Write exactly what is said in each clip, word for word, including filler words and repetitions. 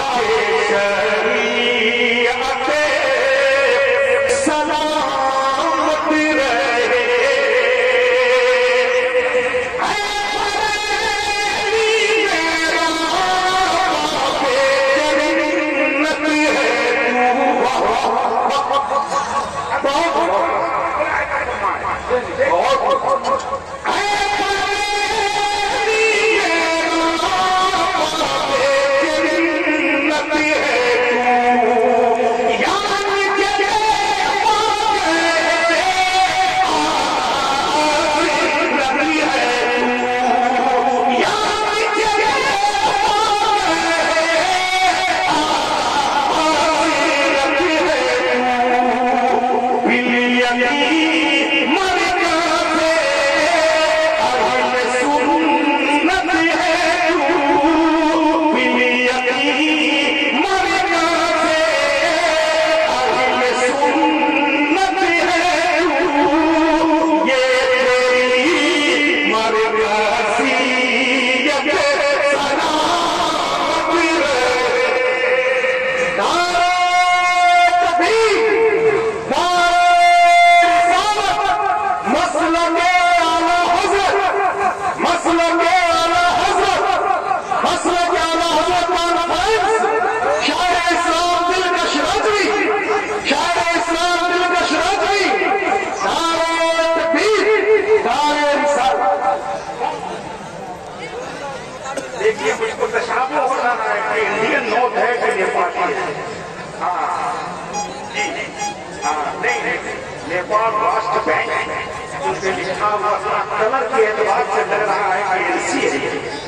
देखिए मुझको तशाबुह हो रहा है कि इंडियन नोट है कि नेपाली है। हाँ जी हाँ नहीं नेपाल राष्ट्र बैंक उस पे लिखा हुआ कलर के एतबार से लग रहा है कि एलसी है।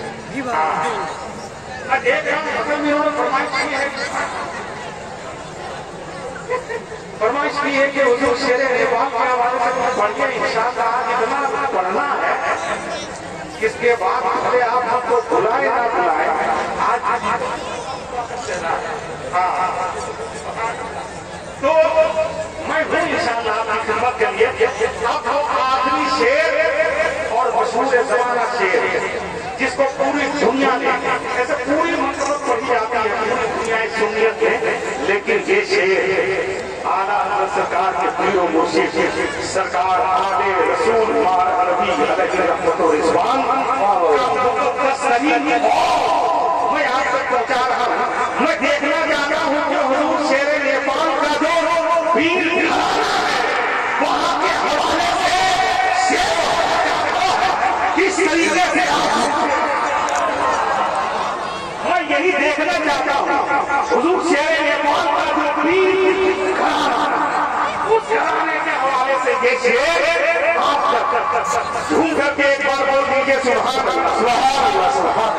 हाँ देख रहा हूँ असल में उन्होंने फरमाइश की है फरमाइश की है कि हुजूर शेर नेपाल के हवाले से पढ़ के इंशाअल्लाह इतना पढ़ना है इसके बाद भले आप हमको बुलाए ना बुलाए आज हाँ तो मैं हूँ इंशाअल्लाह आपकी खिदमत के लिए। अब वो आखिरी शेर और मशहूर जमाना शेर जिसको पूरी दुनिया में ऐसे पूरी मतलब पढ़ी जाती है पूरी दुनिया सुनियत है, लेकिन ये शेर आला सरकार के प्रियो मुर्शिद सरकार आले रसूल मार अरबी अलैहि रहमत व रिजवान मैं आज तक पहुंचा रहा हूं। मैं देखना चाहता हूं कि हुजूर शेर नेपाल का जो वीर वहां के हवाले से शेर किस तरीके से मैं यही देखना चाहता हूं हुजूर शेर नेपाल का जो वीर उस घराने के हवाले से ये शेर आप झूम करके एक बार बोल दीजिए सुभान अल्लाह सुभान अल्लाह सुभान